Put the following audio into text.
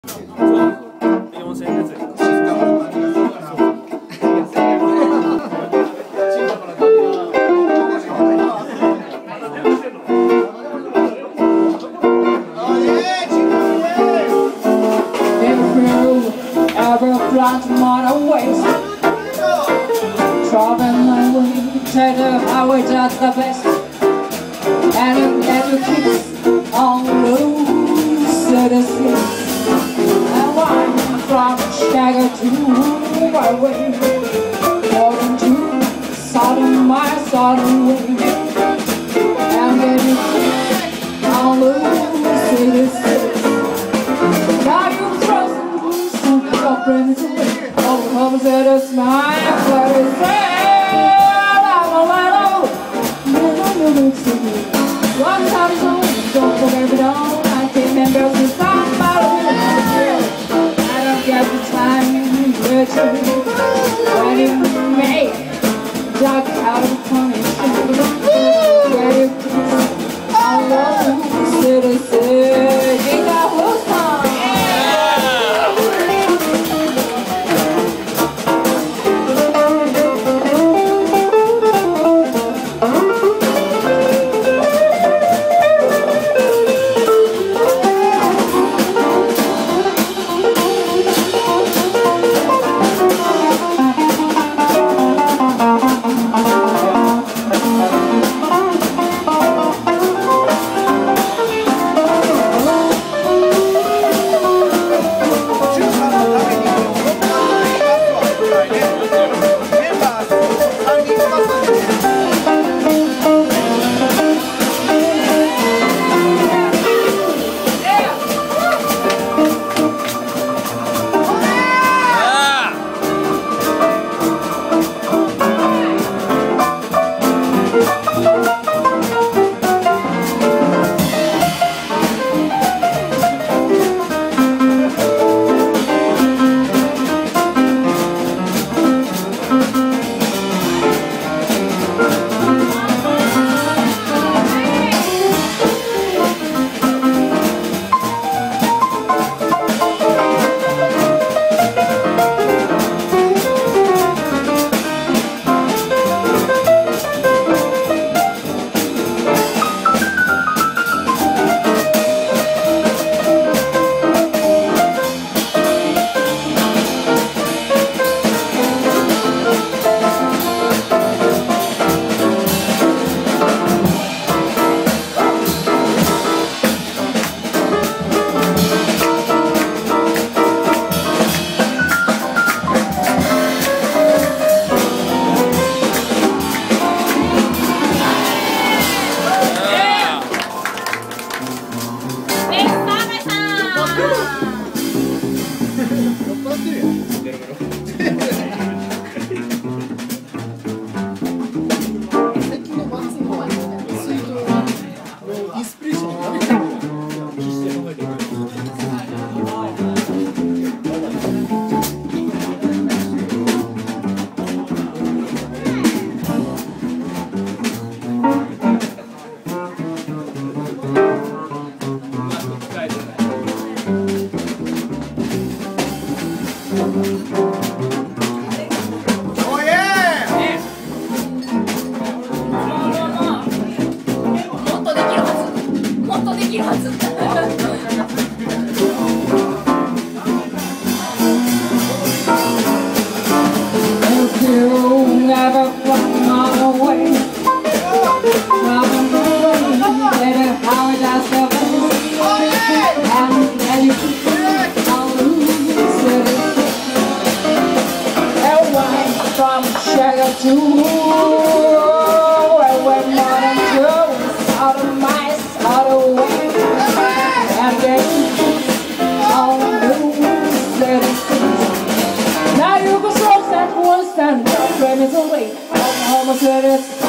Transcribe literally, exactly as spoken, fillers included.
よんせんえんのやつ。 Traveling my way, take the highway just the best. And you get your kicks on loose citizens. And I'm from Chicago to my way, going to southern my southern way. And get your kicks on loose citizens. Now you trust and boost and your friends away. All comes at a smile, but it's one time is on, don't forget it all. I can remember to somebody with a girl. I don't get the time with you. When you make dark out of punishment, get it all over the citizen. Ain't that who's time? Now you can slow stand one stand, your friend is away. Almost at it.